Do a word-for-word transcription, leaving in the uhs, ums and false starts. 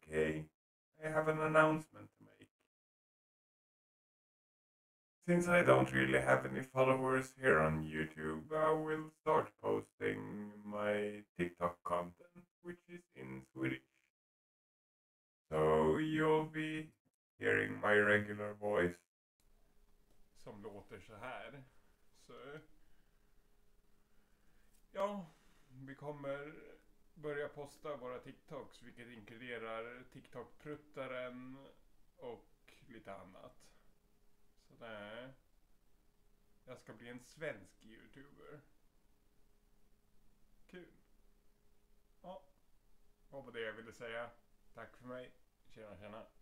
Okay, I have an announcement to make. Since I don't really have any followers here on YouTube, I will start posting my TikTok content, which is in Swedish. So you'll be hearing my regular voice. Som låter så här. Så... Ja, vi kommer börja posta våra TikToks, vilket inkluderar TikTok-pruttaren och lite annat. Så nej, jag ska bli en svensk YouTuber. Kul. Ja, det var det jag ville säga. Tack för mig. Tjena, tjena.